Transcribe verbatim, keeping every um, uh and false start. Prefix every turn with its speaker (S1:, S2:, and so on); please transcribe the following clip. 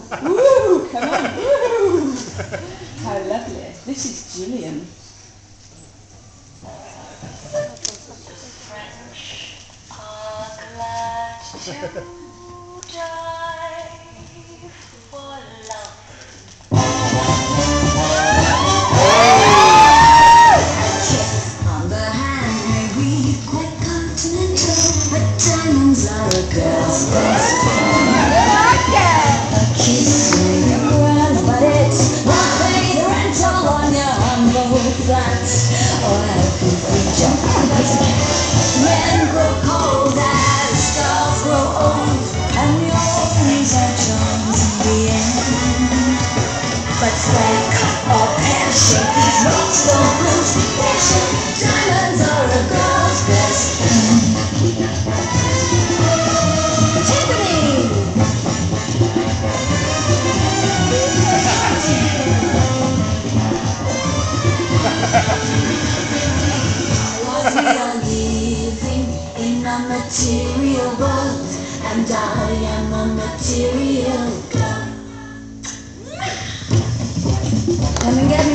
S1: Woo! Come on! Woo! How lovely. This is Gillian.
S2: French are glad to die for love. A kiss on the hand may be quite continental, but diamonds are a girl's best friend. A kiss may be grand, but it's not paid rental on your humble flat or happy future. Men grow cold as stars grow old, and the old things are charms in the end. But fake or passion, makes no constipation. Diamonds are a girl's best friend. Tiffany! We are living in a material world, and I am a material girl. Come and get